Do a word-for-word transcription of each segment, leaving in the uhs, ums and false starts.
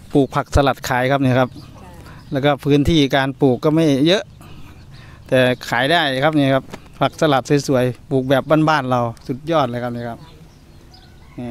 ปลูกผักสลัดขายครับเนี่ยครับแล้วก็พื้นที่การปลูกก็ไม่เยอะแต่ขายได้ครับนี่ครับผักสลัดสวยๆปลูกแบบบ้านๆเราสุดยอดเลยครับนี่ครับนี่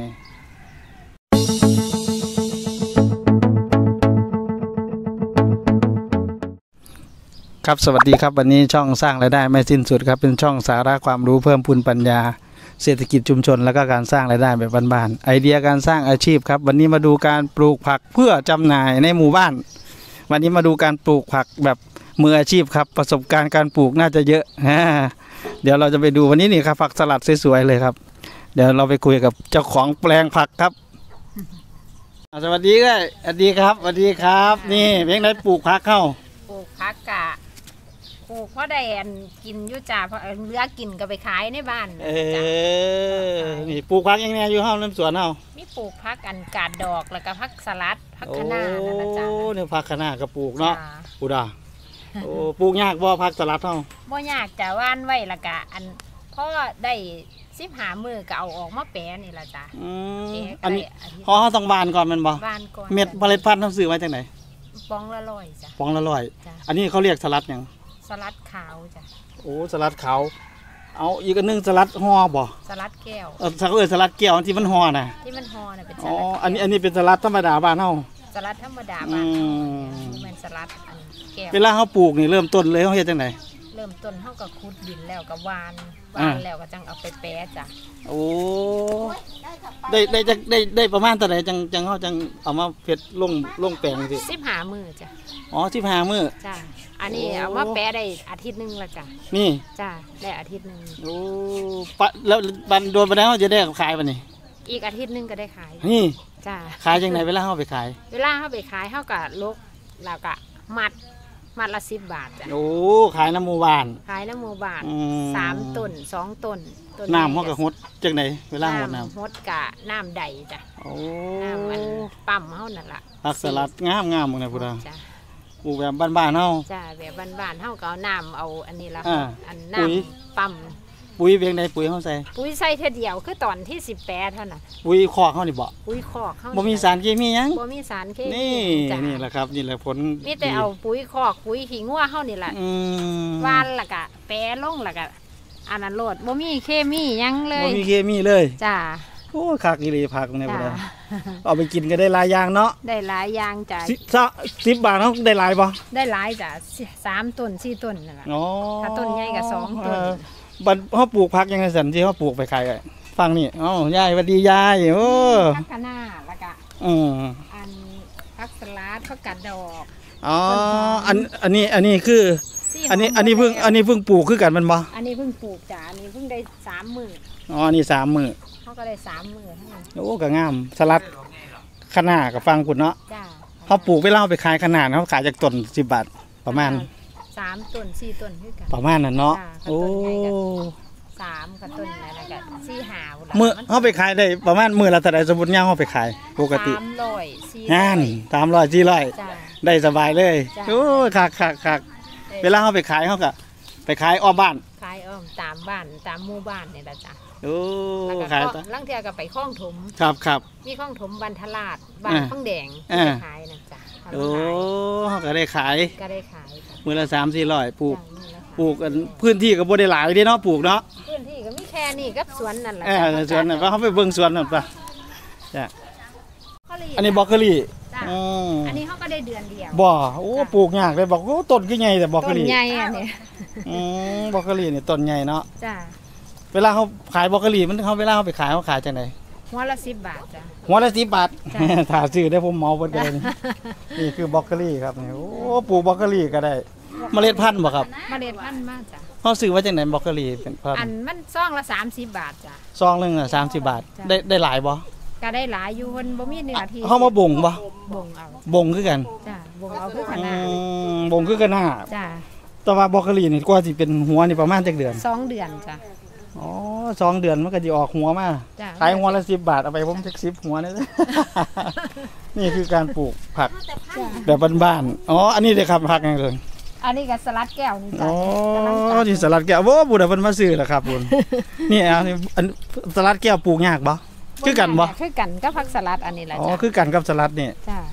ครับสวัสดีครับวันนี้ช่องสร้างรายได้ไม่สิ้นสุดครับเป็นช่องสาระความรู้เพิ่มพูนปัญญาเศรษฐกิจชุมชนแล้วก็การสร้างรายได้แบบบ้านๆไอเดียการสร้างอาชีพครับวันนี้มาดูการปลูกผักเพื่อจำหน่ายในหมู่บ้านวันนี้มาดูการปลูกผักแบบมืออาชีพครับประสบการณ์การปลูกน่าจะเยอะเดี๋ยวเราจะไปดูวันนี้นี่ครับผักสลัดสวยๆเลยครับเดี๋ยวเราไปคุยกับเจ้าของแปลงผักครับสวัสดีครับสวัสดีครับสวัสดีครับนี่เพียงได้ปลูกผักเข้าปลูกผักกะปลูกเพราะได้กินยุ่จ่าเพราะเลือกกินก็ไปขายในบ้านเออนี่ปลูกผักยังไงอยู่ห้องน้ำสวนเฮามีปลูกผักอันกาดดอกแล้วก็ผักสลัดผักคะน้านั่นนะจ๊ะโอ้เนี่ยผักคะน้าก็ปลูกเนาะปูดาโอ้ปลูกยากบ่ผักสลัดเฮาบ่ยากจ้ะว่านไว้ละกะอันพ่อได้สิบหามือก็เอาออกมาแปะนี่ละจ้ะอันนี้พอเขาต้องบานก่อนมันบ่บานก่อนเม็ดเมล็ดพันธุ์เขาซื้อมาจากไหนปองละร้อยจ้ะปองละร้อยอันนี้เขาเรียกสลัดยังสลัดขาวจ้ะโอ้สลัดขาวเอาอีกอันนึงสลัดห่อบ่สลัดแก้วเออสักเออสลัดแก้วที่มันห่อน่ะที่มันห่อน่ะเป็นสลัดอ๋ออันนี้อันนี้เป็นสลัดธรรมดาบ้านเฮาสลัดธรรมดาบ้านเฮาเป็นสลัดอันแก้วเวลาเขาปลูกนี่เริ่มต้นเลยเขาเฮ็ดจังไดเริ่มต้นเขาก็ขุดดินแล้วก็วานวานแล้วก็จังเอาไปแปะจ้ะโอ้ได้ได้จังได้ได้ประมาณเท่าไหร่จังจังเขาจังเอามาเพ็ดลงลงแปลงสิสิบห้ามือจ้ะอ๋อสิบห้ามือจ้ะอันนี้เอามาแปะได้อาทิตย์นึงละจ้ะนี่จ้ะได้อาทิตย์นึงโอ้ปะแล้วบันโดนไปแล้วจะได้ขายป่ะนี่อีกอาทิตย์นึงก็ได้ขายนี่จ้ะขายจังไหนเวลาเขาไปขายเวลาเขาไปขายเขาก็ลกแล้วก็มัดมัดละสิบบาทจ้ะโอ้ขายน้ำหมู่บ้านขายน้ำหมู่บ้านสามต้นสองต้นน้ำเขาก็ฮดจังไหนเวลาฮดน้ำฮดกะน้ำใดจ้ะโอ้น้ำมันปั๊มเขานั่นแหละผักสลัดงามงามเลยพุทธะปลูกแบบบ้านๆเฮาจ้ะแบบบ้านๆเฮาก็เอาน้ำเอาอันนี้ละอันน้ำปั๊มปุ๋ยเพียงใดปุ๋ยเขาใส่ปุ๋ยใส่เท่าเดียวคือตอนที่สิบแปดเท่านั้นปุ๋ยคอกเขานี่บ่ปุ๋ยคอกเขาบ่มีสารเคมียังบ่มีสารเคมีนี่นี่แหละครับนี่แหละผลนี่แต่เอาปุ๋ยคอกปุ๋ยขี้งัวเขานี่แหละวานละกะแปรลงละกะอันนั้นโลดบ่มีเคมียังเลยบ่มีเคมีเลยจ้าโอ้คักอีหลีผักเนี่ยบ่ได้เอาไปกินก็ได้หลายอย่างเนาะได้หลายอย่างจ้ะสิบบาทเขาได้หลายบ่ได้หลายจ้ะสามต้นสี่ต้นนั่นแหละถ้าต้นใหญ่ก็สองต้นบัดเขาปลูกผักยังไงสันที่เขาปลูกไปขายฟังนี่อ๋อยายสวัสดียายโอ้ผักคะน้าแล้วก็อืมอันผักสลัดผักกาดดอกอ๋ออันอันนี้อันนี้คืออันนี้อันนี้เพิ่งอันนี้เพิ่งปลูกคือกันมันบ่อันนี้เพิ่งปลูกจ้ะอันนี้เพิ่งได้สามมื้ออ๋อนี่สามมื้อเขาก็ได้สามมื้อเท่านั้นโอ้ก็งามสลัดคะน้ากับฟังคุณเนาะจ้ะเขาปลูกไปเล่าไปขายคะน้าเขาขายจากต้นสิบบาทประมาณสามต้นสี่ต้นคือกันประมาณนั้นเนาะโอ้สามกับต้นอะไรกันสี่หาเมื่อเขาไปขายได้ประมาณมื่อละแต่ใดสมมติย่างเขาไปขายปกติสามร้อยสี่งานสามร้อยสี่ร้อยได้สบายเลยโอ้คักคักคักเวลาเขาไปขายเขาก็ไปขายอ้อมบ้านขายอ้อมตามบ้านตามหมู่บ้านเนี่ยละจ้ะโอ้ขายลังเทียก็ไปคล้องถมครับครับมีคล้องถมบรรทลาดบ้านข้างแดงขายนะจ๊ะโอ้เขาก็ได้ขายก็ได้ขายมือละสามสี่ร้อยปลูกปลูกกันพื้นที่ก็บ่ได้หลายเด้เนาะปลูกเนาะพื้นที่ก็มีแค่นี้กับสวนนั่นแหละเออสวนนั่นว่าเขาไปเบิ่งสวนนั่นป่ะจ้ะอันนี้บล็อกเกอรี่อันนี้เขาก็ได้เดือนเดียวบ่โอ้ปลูกยากเลยบอกโอ้ต้นก็ใหญ่แต่บล็อกเกอรี่ต้นใหญ่อันนี้อืมบล็อกเกอรี่เนี่ยต้นใหญ่เนาะจ้ะเวลาเขาขายบล็อกเกอรี่มันเขาเวลาเขาไปขายเขาขายจังไหนหัวละสิบบาทจ้ะหัวละสิบบาทถ้าซื้อได้ผมเมาเบิดเลยนี่คือบล็อกเกอรี่ครับนี่โอ้ปลูกบล็อกเกอรี่ก็ได้เมล็ดพันธุ์บ่ครับเมล็ดพันธุ์มากจ้ะเขาซื้อว่าจังไหนบล็อกเกอรี่เป็นพันธุ์อันมันซองละสามสิบบาทจ้ะซองหนึ่งอ่ะสามสิบบาทได้ได้หลายบ่ก็ได้หลายอยู่คนบ่มีเนื้อที่เขามาบ่งบ่บ่งเอาบ่งคือกันจ้ะบ่งเอาคือขนาดบ่งคือกันหน้าจ้ะแต่ว่าบล็อกเกอรี่นี่กว่าสิเป็นหัวนี่ประมาณจักเดือนสองเดือนจ้ะอ๋อสองเดือนมันก็จะออกหัวมาขายหัวละสิบบาทเอาไปผมจักสิบหัวนี่นี่คือการปลูกผักแบบบ้านๆอ๋ออันนี้เลยครับผักไงเลยอันนี้กับสลัดแก้วนี่จ้ะอ๋อนี่สลัดแก้วโว้บุญเพิ่นมาซื้อแล้วครับบุญนี่อันนี้สลัดแก้วปลูกยากบ่คือกันบ่คือกันก็ผักสลัดอันนี้แหละอ๋อคือกันกับสลัดนี่จ้ะ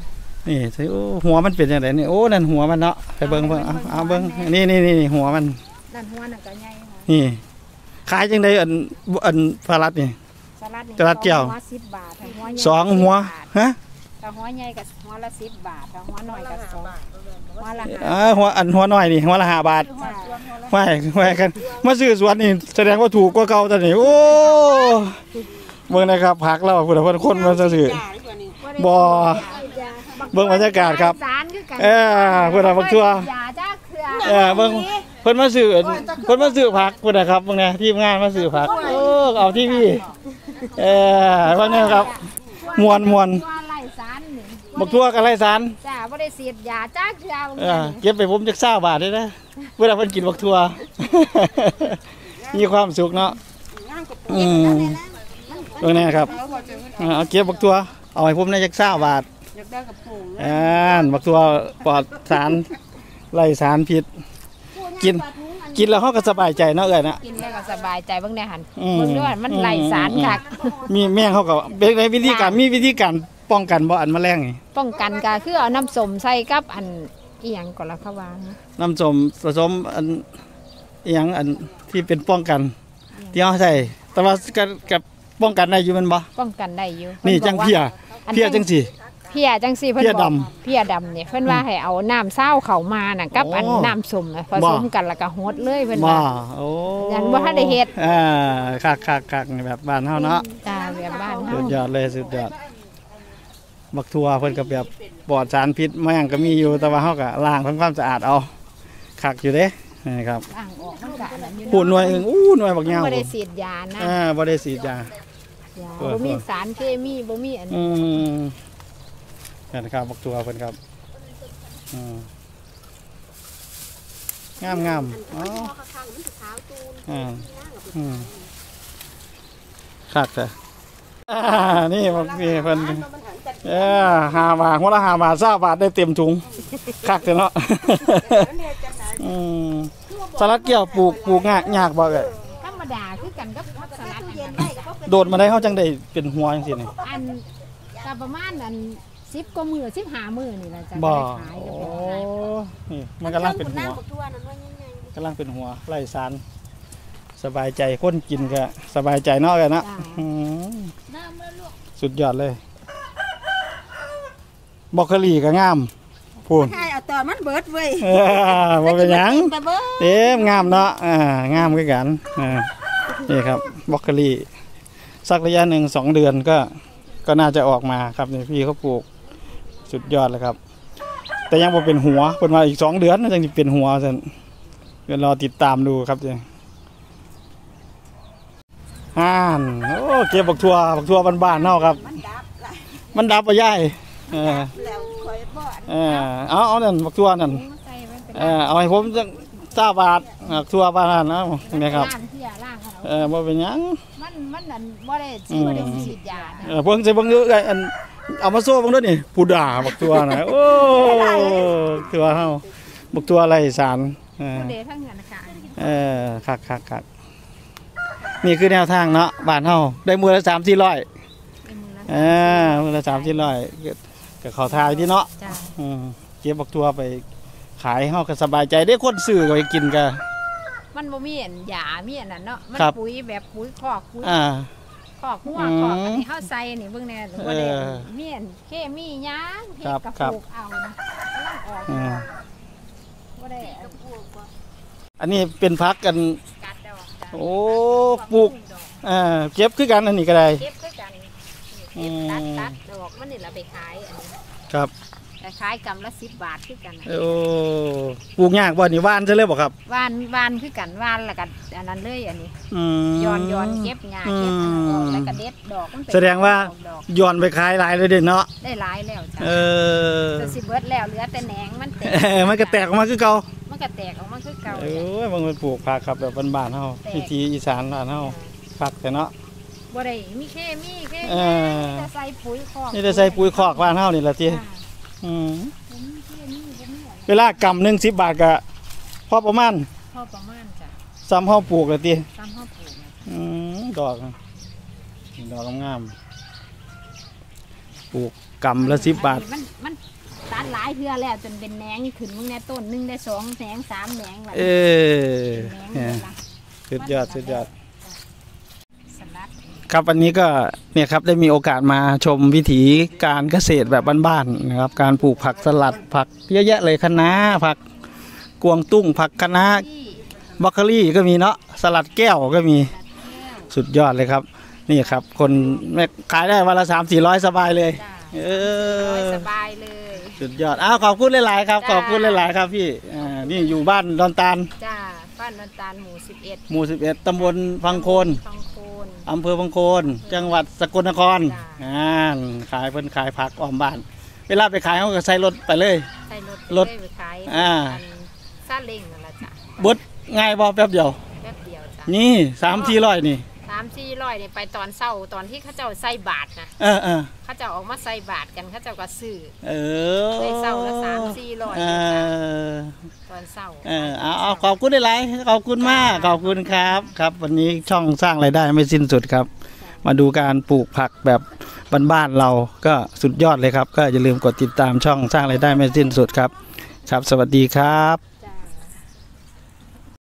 นี่ใช่โอ้หัวมันเป็นยังไงนี่โอ้นั่นหัวมันเนาะไปเบิ้งเบิ้งเอาเอาเบิ้งนี่นี่นี่หัวมันนั่นหัวนั่นก็ใหญ่ค่ะนี่ขายจังไดอันอันปลาลัดนี่สลัดนี่สลัดแก้วหัวสิบบาทหัวใหญ่สองหัวฮะถ้าหัวใหญ่ก็หัวละสิบบาทถ้าหัวน้อยก็สองหัวละอ่าห้าหัวอันหัวน้อยนี่หัวละห้าบาทจ้ะไม่ไม่กันมาซื้อสวนนี่แสดงว่าถูกกว่าเก่าตอนนี้โอ้เบิ่งนะครับผักเราพุ่นเพิ่นคนมาซื้อบ่เบิ่งบรรยากาศครับสารคือกันเออเพิ่นเอาบักทั่วอย่าจ้าเครือเออเบิ่งเพิ่นมาซื้อเพิ่นมาซื้อผักพุ่นนะครับเบิ่งแน่ทีมงานมาซื้อผักโอ้เอาที่พี่เออเบิ่งแน่ครับมวนมวนตัวไล่สารนี่บักทั่วกับไรสารจ้าบ่ได้เสียดยาจ้าเครือเออเก็บไปผมจัก20บาทได้นะเวลาเพิ่นกินบักทั่ว มีความสุขเนาะอืมตรงนี้ครับเอาเก็บบักตัวเอาให้ผมในจัก20บาทอยากได้กับปูอ่าบักตัวปลอดสารไล่สารพิษกินกินแล้วเฮาก็สบายใจเนาะเอ้ยนะกินแล้วก็สบายใจเบิ่งได้หั่นอืมเบิ่งด้วยมันไล่สารคักมีแม่งเขาก็เป็นในวิธีการมีวิธีการป้องกันบ่อันแมลงนี่ป้องกันก็คือเอาน้ำส้มใส่กับอันอีหยังก่อนละเขาว่าน้ำส้มผสมอันอหยังอันที่เป็นป้องกันที่เฮาใส่แต่ว่ากับกับป้องกันได้อยู่แมันบ่ป้องกันได้อยู่นี่จังเพียเพียจังสิเพียจังซี่เพิ่นเพี้ยบอกดำเพียดำเนี่ยเพิ่นว่าให้เอาน้ำเศร้าเข้ามาน่ะกับอันโอ้น้ำส้มน่ะผสมบ่กันแล้วก็ฮดเลยเพิ่นบ่ว่าโอ้ยันบ่ทันได้เฮ็ดอ่าคักๆๆแบบบ้านเฮาเนาะจ้าแบบบ้านเฮาสุดยอดเลยสุดยอดบักทัวเพิ่นก็แบบปลอดสารพิษแม่งก็มีอยู่แต่ว่าเฮาก็ล้างทำความสะอาดเอาคักอยู่เด้นี่ครับล้างออกมันก็อันนั้นอยู่พูดหน่วยอึ้งอู้หน่วยบักยาวบ่ได้ฉีดยานะอ่าบ่ได้ฉีดยายาเออบ่มีสารเคมีบ่มีอันอืมนั่นครับบักทัวเพิ่นครับอืมงามงามๆอ๋ออ่าอืมคักจ้ะอ่านี่บักนี่เพิ่น เออห้าบาทหัวละห้าบาทสามบาทได้เต็มถุงคักเนาะ อืมสลัดเกี่ยวปลูกปลูกงากยากบ่เอ้ยธรรมดาคือกันกับผักสลัดอันนั้นโดดมาได้เฮาจังได้เป็นหัวจังซี่นี่อันก็ประมาณอันสิบกว่ามื้อสิบห้ามื้อนี่ล่ะจ้ะบ่ได้ขายโอ้ก็เป็นขายนี่มันกำลังเป็นหัวกำลังเป็นหัวไร้สารสบายใจคนกินก็สบายใจเนาะกันเนาะอืมสุดยอดเลยบรอกโคลีก็งามพูนใช่เอาต่อมันเบิดเว้ยเออบ่เป็นหยังไปเบิดเต็มงามเนาะอ่างามคือกันอ่านี่ครับบรอกโคลีสักระยะหนึ่งสองเดือนก็ก็น่าจะออกมาครับนี่พี่เขาปลูกสุดยอดเลยครับ แต่ยังบ่เป็นหัวเพิ่นว่าอีกสองเดือนน่าจะเป็นหัวซั่นเดี๋ยวรอติดตามดูครับจ้ะอ่านโอ้เก็บบักทั่วบักทั่วบ้านๆเฮาครับมันดับละมันดับบ่ยายเออแล้วคอยบ่อนเออเอาเอานั่นบักทั่วนั่นใส่มันเป็นเออเอาให้ผมจัก20บาทบักทั่วบ้านนั้นนะนี่ครับล่างเที่ยล่างเอาเออบ่เป็นหยังมันมันนั่นบ่ได้สิบ่ได้ฉีดยานะเออเพิ่งสิเบิ่งอยู่ไอ้อันเอามาโซ่เบิ่งด้วยนี่ผู้ด่าบักตัวน่ะโอ้ตัวเฮาบักตัวอะไรสารเออบ่ได้ทั้งนั้นค่ะเออคักๆๆนี่คือแนวทางเนาะบ้านเฮาได้มื้อละสามสี่ร้อยเป็นมือละเออมื้อละสามสี่ร้อยก็เข้าทางที่เนาะจ้าอืมเก็บบักตัวไปขายเฮาก็สบายใจได้คนซื้อก็ไปกินก็มันบ่มีอันยามีอันนั้นเนาะมันครับปุ๋ยแบบปุ๋ยคอกปุ๋ยอ่าคอกหัวอืมคอกอันนี้เฮาใส่นี่เบิ่งแน่บ่ได้เออมีอันเคมีหยังเฮ็ดครับกับครับปลูกเอานะกำลังออกอืมบ่ได้อันอันนี้เป็นพักกันกัดดอกจ้ะโอ้ปลูกอ่าเก็บคือกันอันนี้ก็ได้เก็บคือกันอืเก็บมตัดตัดดอกมันนี่ล่ะไปขายอันนี้ครับแต่ขายกำละสิบบาทคือกันน่ะโอ้ปลูกยากบ่นี่ว่านใช่เลยบ่ครับวานวานคือกันวานแล้วก็อันนั้นเลยอันนี้อืมย้อนย้อนเก็บงาเก็บอันนั้นออกอืมแล้วก็เด็ดดอกมันเป็นแสดงว่าดอกย้อนไปขายหลายเลยเด้เนาะได้หลายแล้วจ้ะเออจะสิเบิดแล้วเหลือแต่แหนงมันแตกเออมันก็แตกออกมาคือเก่ามันก็แตกออกมาคือเก่าเอ้ยบางคนปลูกผักครับแบบบ้านๆเฮาวิถีอีสานบ้านเฮาผักแต่เนาะบ่ได้มีเคมีเคเอมีอแต่ใส่ปุ๋ยคอกนี่ได้ใส่ปุ๋ยคอกบ้านเฮานี่ล่ะติจ้ะอืมบ่มีเคมีบ่มีอะไรเวลากำหนึ่งสิบบาทก็พอประมาณพอประมาณจ้ะซ้ำเฮาปลูกเลยติตามเฮาปลูกน่ะอืมดอกนะดอกงามๆปลูกกำละสิบบาทมันมันตัดหลายเทื่อแล้วจนเป็นแหนงขึ้นมึงในต้นหนึงได้สองแหนงสามแหนงแบบเออแหนงเลยล่ะสุดยอดสุดยอดสลัดครับวันนี้ก็เนี่ยครับได้มีโอกาสมาชมวิถีการเกษตรแบบบ้านๆนะครับการปลูกผักสลัดผักเยอะแยะเลยคะน้าผักกวางตุ้งผักคะน้าที่บรอกโคลี่ก็มีเนาะสลัดแก้วก็มีสลัดแก้วสุดยอดเลยครับ นี่ครับ คนแม่ขายได้วันละสามสี่ร้อยสบายเลยจ้าเอร้อยอสบายเลยสุดยอดอ้าวขอบคุณหลายๆครับจ้าขอบคุณหลายๆครับพี่อ่านี่อยู่บ้านดอนตาลจ้าบ้านนนตาลหมู่สิบเอ็ดหมู่สิบเอ็ดตำบลพังโคนพังโคนอำเภอพังโคน จังหวัดสกลนครจ้าอ่าขายเพิ่นขายผักอ้อมบ้าน เวลาไปขายเขาก็ใส่รถไปเลยใส่รถรถไปขายอ่าซาเล้งนั่นแหละจ้ะบดง่ายบ่แป๊บเดียวแป๊บเดียวจ้ะนี่สามสี่ร้อยนี่สามสี่ร้อยนี่ไปตอนเช้าตอนที่เขาเจ้าใส่บาทนะเออเออเขาเจ้าออกมาใส่บาทกันเขาเจ้าก็ซื้อเออได้เศร้าละสามสี่ร้อยเออตอนเช้าเออเอาเอาขอบคุณหลายๆขอบคุณมากขอบคุณครับครับ วันนี้ช่องสร้างรายได้ไม่สิ้นสุดครับ มาดูการปลูกผักแบบบ้านๆเราก็สุดยอดเลยครับ ก็อย่าลืมกดติดตามช่องสร้างรายได้ไม่สิ้นสุดครับ ครับ สวัสดีครับ